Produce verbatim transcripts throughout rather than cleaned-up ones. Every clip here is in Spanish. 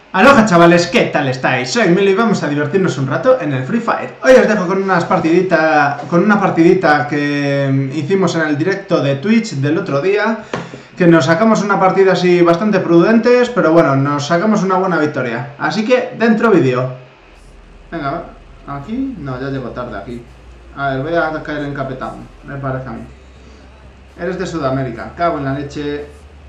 Aloha chavales, ¿qué tal estáis? Soy Milo y vamos a divertirnos un rato en el Free Fire. Hoy os dejo con unas partidita, con una partidita que hicimos en el directo de Twitch del otro día, que nos sacamos una partida así bastante prudentes, pero bueno, nos sacamos una buena victoria. Así que, dentro vídeo. Venga, aquí, no, ya llego tarde aquí. A ver, voy a caer en Capetán, me parece a mí. Eres de Sudamérica, cago en la leche.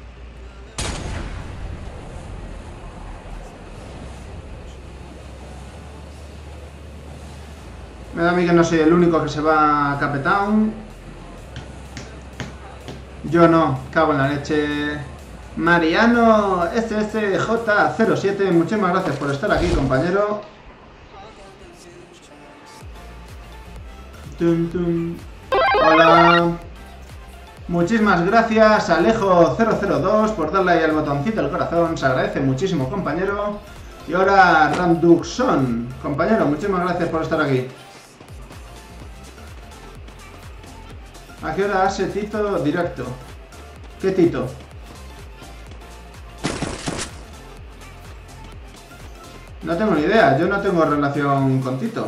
Me da a mí que no soy el único que se va a Capetown. Yo no, cago en la leche. Mariano S S J cero siete, muchísimas gracias por estar aquí, compañero. Tum, tum. Hola. Muchísimas gracias, Alejo cero cero dos, por darle ahí al botoncito del corazón. Se agradece muchísimo, compañero. Y ahora Randuxon, compañero, muchísimas gracias por estar aquí. ¿A qué hora hace Tito directo? ¿Qué Tito? No tengo ni idea, yo no tengo relación con Tito.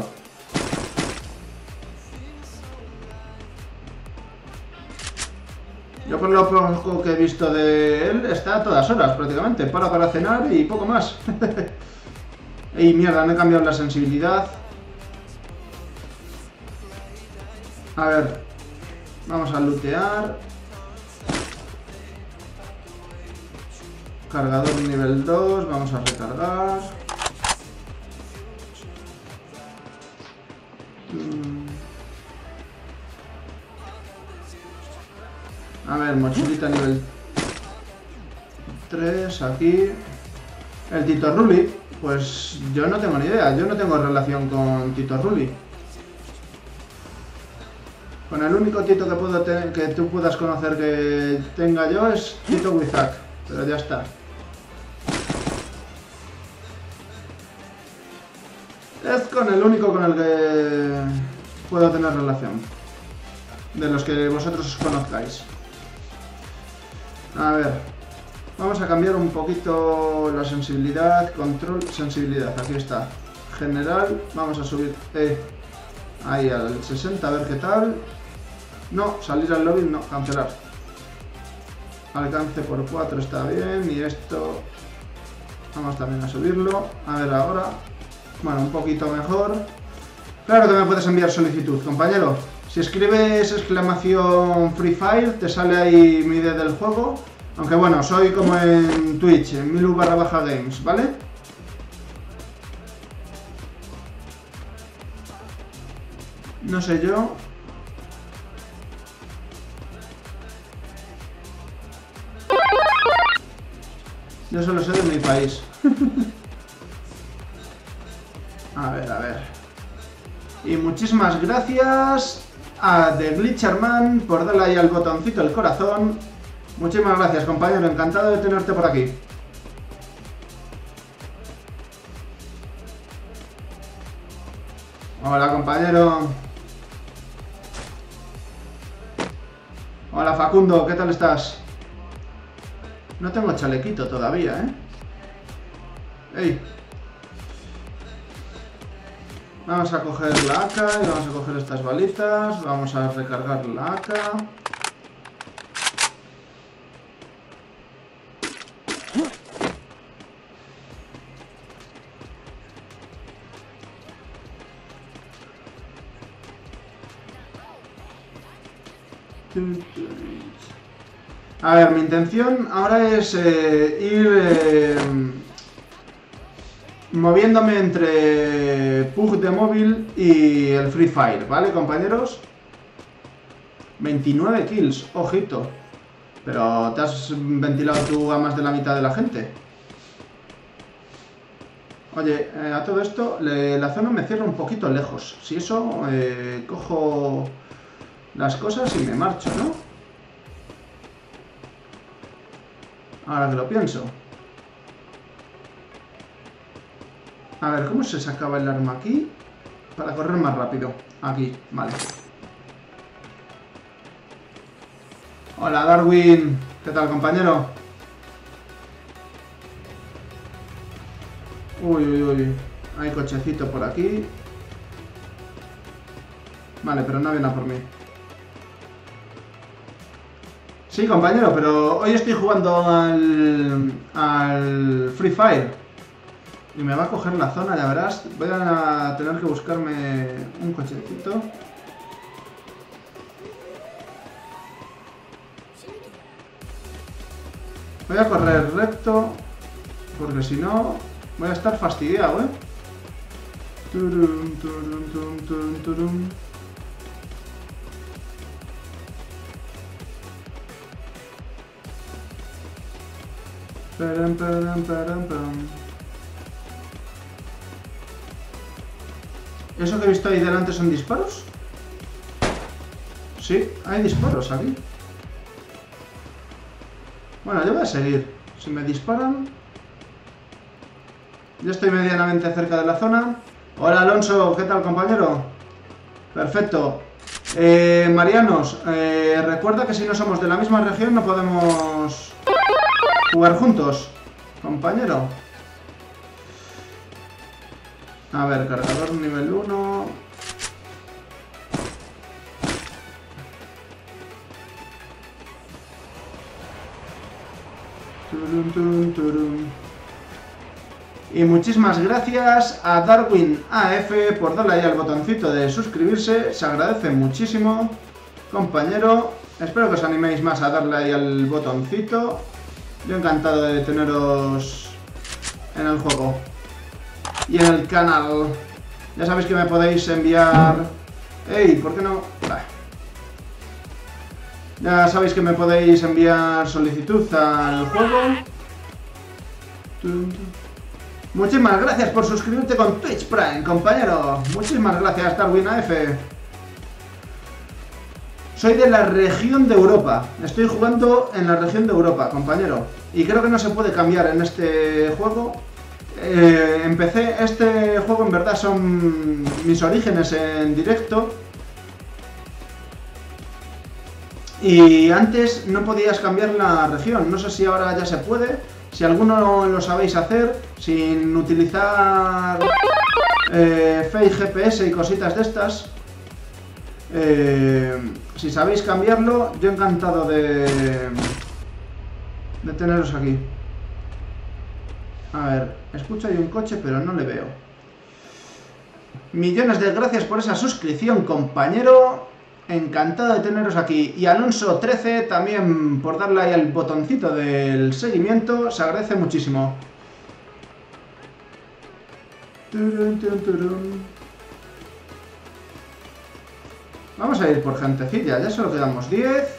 Yo por lo poco que he visto de él, está a todas horas prácticamente. Para para cenar y poco más. Y mierda, me he cambiado la sensibilidad. A ver, vamos a lootear. Cargador nivel dos, vamos a recargar. A ver, mochilita nivel tres, aquí. El Tito Ruli, pues yo no tengo ni idea, yo no tengo relación con Tito Ruli. Con el único Tito que, puedo que tú puedas conocer que tenga yo es Tito Wizak, pero ya está. Es con el único con el que puedo tener relación, de los que vosotros os conozcáis. A ver, vamos a cambiar un poquito la sensibilidad, control, sensibilidad, aquí está. General, vamos a subir eh, ahí al sesenta, a ver qué tal. No, salir al lobby, no, cancelar. Alcance por cuatro está bien, y esto vamos también a subirlo. A ver ahora, bueno, un poquito mejor. Claro que me puedes enviar solicitud, compañero. Si escribes exclamación Free Fire, te sale ahí mi I D del juego. Aunque bueno, soy como en Twitch, en Milu barra baja games, ¿vale? No sé yo. Yo solo sé de mi país. A ver, a ver. Y muchísimas gracias a The Glitcherman por darle ahí al botoncito del corazón. Muchísimas gracias, compañero, encantado de tenerte por aquí. Hola, compañero. Hola, Facundo, ¿qué tal estás? No tengo chalequito todavía, ¿eh? ¡Ey! Vamos a coger la A K y vamos a coger estas balitas. Vamos a recargar la A K. A ver, mi intención ahora es eh, ir eh, moviéndome entre P U B G de móvil y el Free Fire, ¿vale, compañeros? veintinueve kills, ojito. Pero te has ventilado tú a más de la mitad de la gente. Oye, eh, a todo esto, le, la zona me cierra un poquito lejos. Si eso, eh, cojo las cosas y me marcho, ¿no? Ahora que lo pienso. A ver, ¿cómo se sacaba el arma aquí? Para correr más rápido. Aquí, vale. Hola, Darwin. ¿Qué tal, compañero? Uy, uy, uy. Hay cochecito por aquí. Vale, pero no viene a por mí. Sí, compañero, pero hoy estoy jugando al, al Free Fire. Y me va a coger la zona, ya verás. Voy a tener que buscarme un cochecito. Voy a correr recto, porque si no voy a estar fastidiado, ¿eh? Turum, turum, turum, turum, turum. Param, param, param, param. ¿Eso que he visto ahí delante son disparos? Sí, hay disparos aquí. Bueno, yo voy a seguir. Si me disparan... Ya estoy medianamente cerca de la zona. Hola Alonso, ¿qué tal, compañero? Perfecto. Eh, Marianos, eh, recuerda que si no somos de la misma región no podemos jugar juntos, compañero. A ver, cargador nivel uno. Turum, turum, turum. Y muchísimas gracias a Darwin A F por darle ahí al botoncito de suscribirse. Se agradece muchísimo, compañero. Espero que os animéis más a darle ahí al botoncito. Yo encantado de teneros en el juego y en el canal. Ya sabéis que me podéis enviar... ¡Ey! ¿Por qué no? Bah. Ya sabéis que me podéis enviar solicitud al juego. Muchísimas gracias por suscribirte con Twitch Prime, compañero. Muchísimas gracias, Darwin A F. Soy de la región de Europa. Estoy jugando en la región de Europa, compañero. Y creo que no se puede cambiar en este juego. Eh, empecé este juego, en verdad son mis orígenes en directo. Y antes no podías cambiar la región. No sé si ahora ya se puede. Si alguno lo sabéis hacer sin utilizar eh, Fake G P S y cositas de estas, eh, si sabéis cambiarlo, yo encantado de, de teneros aquí. A ver, escucho ahí un coche pero no le veo. Millones de gracias por esa suscripción, compañero. Encantado de teneros aquí. Y Alonso trece también por darle ahí al botoncito del seguimiento. Se agradece muchísimo. Turun, turun, turun. Vamos a ir por gentecilla. Ya solo quedamos diez.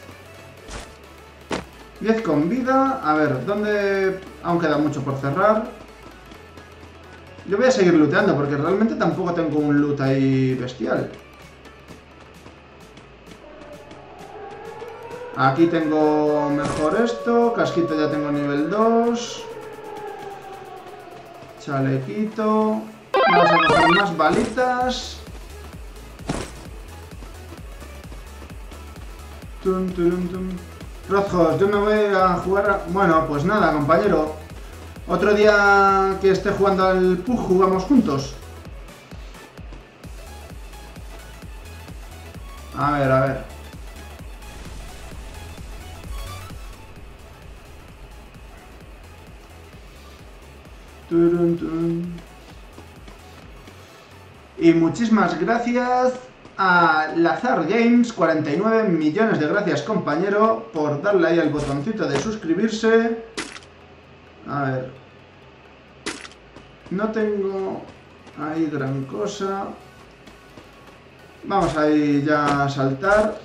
diez con vida. A ver, ¿dónde? Aún queda mucho por cerrar. Yo voy a seguir looteando porque realmente tampoco tengo un loot ahí bestial. Aquí tengo mejor esto, casquito ya tengo nivel dos. Chalequito. Vamos a coger más balitas. Tum, tum, tum. Rojos, yo me voy a jugar a... Bueno, pues nada, compañero. Otro día que esté jugando al P U B jugamos juntos. A ver, a ver. Y muchísimas gracias a Lazar Games, cuarenta y nueve millones de gracias, compañero, por darle ahí al botoncito de suscribirse. A ver. No tengo ahí gran cosa. Vamos ahí ya a saltar.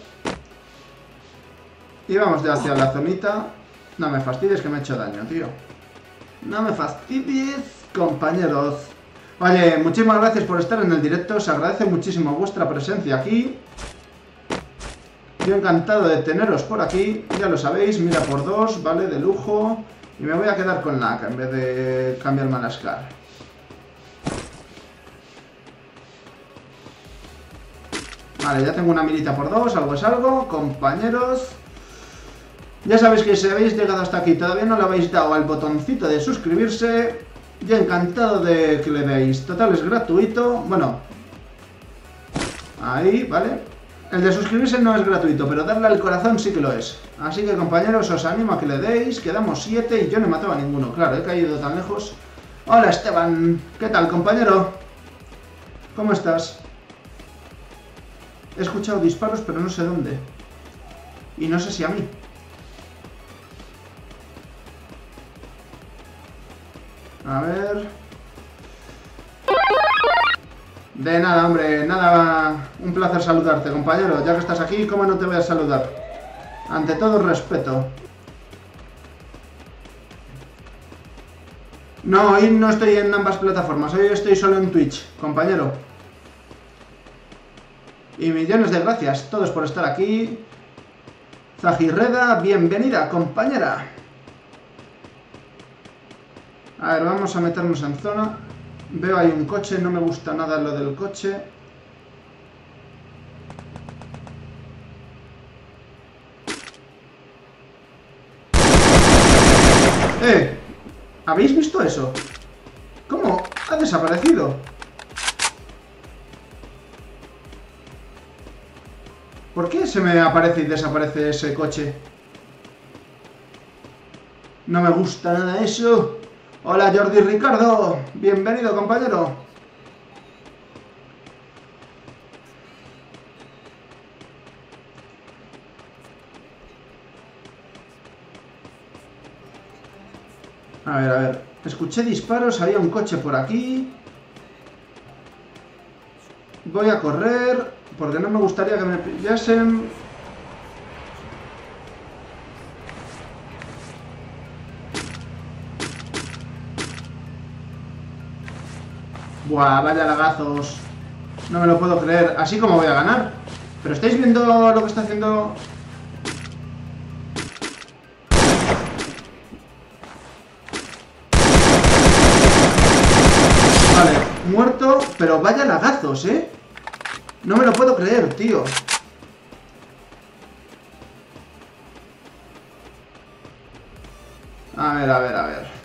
Y vamos ya hacia la zonita. No me fastidies que me he hecho daño, tío. No me fastidies, compañeros. Oye, muchísimas gracias por estar en el directo. Se agradece muchísimo vuestra presencia aquí. Yo encantado de teneros por aquí. Ya lo sabéis, mira por dos, vale, de lujo. Y me voy a quedar con la A K en vez de cambiarme a la Scar. Vale, ya tengo una milita por dos, algo es algo, compañeros. Ya sabéis que si habéis llegado hasta aquí y todavía no le habéis dado al botoncito de suscribirse, Yo encantado de que le deis. Total, es gratuito. Bueno. Ahí, ¿vale? El de suscribirse no es gratuito, pero darle al corazón sí que lo es. Así que, compañeros, os animo a que le deis. Quedamos siete y yo no he matado a ninguno. Claro, he caído tan lejos. Hola, Esteban. ¿Qué tal, compañero? ¿Cómo estás? He escuchado disparos, pero no sé dónde. Y no sé si a mí. A ver... De nada, hombre, nada. Un placer saludarte, compañero. Ya que estás aquí, ¿cómo no te voy a saludar? Ante todo, respeto. No, hoy no estoy en ambas plataformas. Hoy estoy solo en Twitch, compañero. Y millones de gracias, todos por estar aquí. Zahirreda, bienvenida, compañera. A ver, vamos a meternos en zona. Veo ahí un coche, no me gusta nada lo del coche. ¡Eh! ¿Habéis visto eso? ¿Cómo? Ha desaparecido. ¿Por qué se me aparece y desaparece ese coche? No me gusta nada eso. Hola, Jordi Ricardo. Bienvenido, compañero. A ver, a ver. Escuché disparos, había un coche por aquí. Voy a correr, porque no me gustaría que me pillasen. Buah, vaya lagazos. No me lo puedo creer. Así como voy a ganar. Pero ¿estáis viendo lo que está haciendo? Vale, muerto. Pero vaya lagazos, ¿eh? No me lo puedo creer, tío. A ver, a ver, a ver.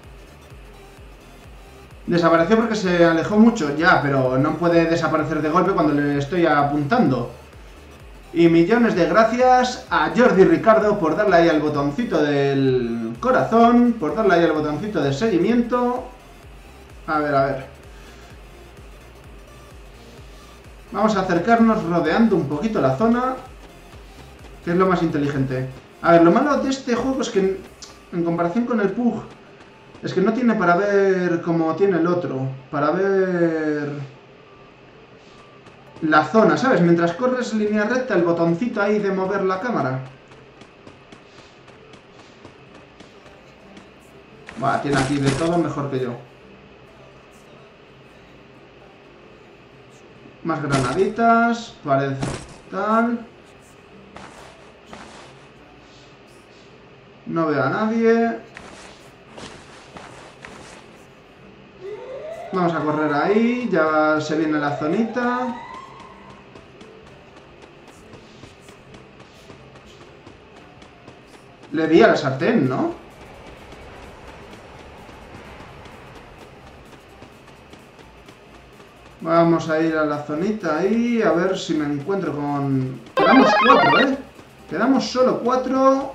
Desapareció porque se alejó mucho, ya, pero no puede desaparecer de golpe cuando le estoy apuntando. Y millones de gracias a Jordi Ricardo por darle ahí al botoncito del corazón, por darle ahí al botoncito de seguimiento. A ver, a ver. Vamos a acercarnos rodeando un poquito la zona, que es lo más inteligente. A ver, lo malo de este juego es que en comparación con el P U B... Es que no tiene para ver como tiene el otro. Para ver la zona, ¿sabes? Mientras corres línea recta, el botoncito ahí de mover la cámara. Buah, tiene aquí de todo mejor que yo. Más granaditas. Pared tal. No veo a nadie. Vamos a correr ahí, ya se viene la zonita. Le di a la sartén, ¿no? Vamos a ir a la zonita ahí, a ver si me encuentro con... Quedamos cuatro, ¿eh? Quedamos solo cuatro.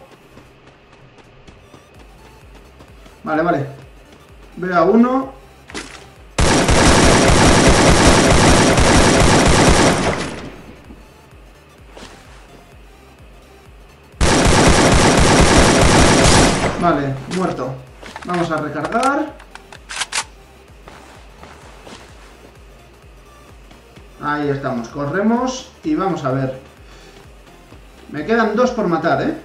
Vale, vale. Veo a uno. Vale, muerto. Vamos a recargar. Ahí estamos, corremos y vamos a ver. Me quedan dos por matar, ¿eh?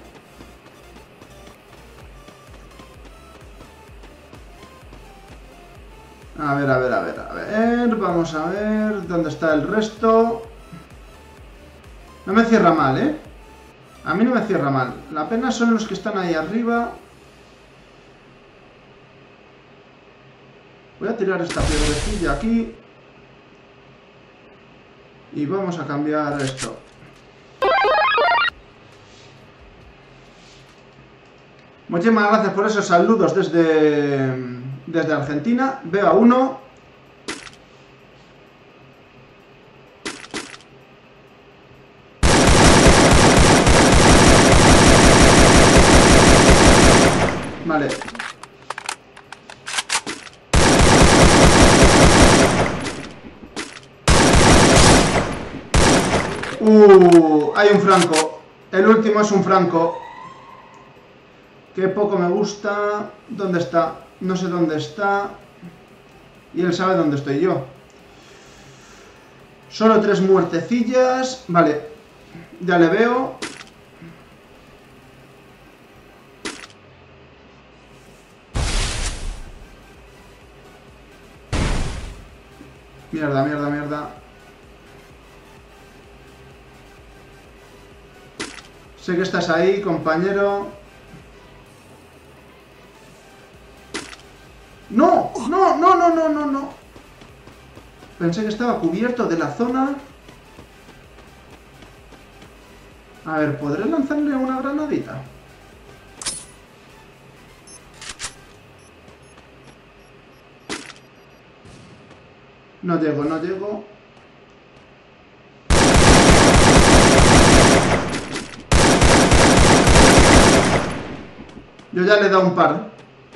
A ver, a ver, a ver, a ver. Vamos a ver dónde está el resto. No me cierra mal, ¿eh? A mí no me cierra mal. La pena son los que están ahí arriba. Voy a tirar esta piedrecilla aquí. Y vamos a cambiar esto. Muchísimas gracias por esos saludos desde desde Argentina. Veo a uno. Vale. Uh, hay un franco. El último es un franco. Qué poco me gusta. ¿Dónde está? No sé dónde está. Y él sabe dónde estoy yo. Solo tres muertecillas. Vale. Ya le veo. Mierda, mierda, mierda. Sé que estás ahí, compañero. ¡No! ¡No, no, no, no, no, no! Pensé que estaba cubierto de la zona. A ver, ¿podré lanzarle una granadita? No llego, no llego. Yo ya le he dado un par.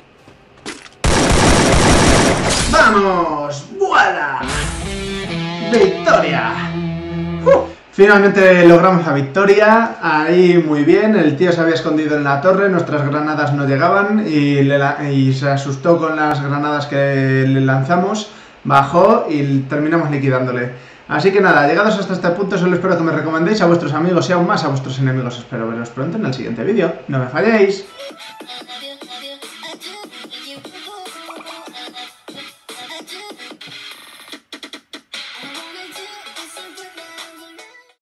¡Vamos! ¡Vuela! ¡Victoria! ¡Uh! Finalmente logramos la victoria. Ahí muy bien. El tío se había escondido en la torre. Nuestras granadas no llegaban. Y, le y se asustó con las granadas que le lanzamos. Bajó y terminamos liquidándole. Así que nada, llegados hasta este punto, solo espero que me recomendéis a vuestros amigos y aún más a vuestros enemigos. Espero veros pronto en el siguiente vídeo. ¡No me falléis!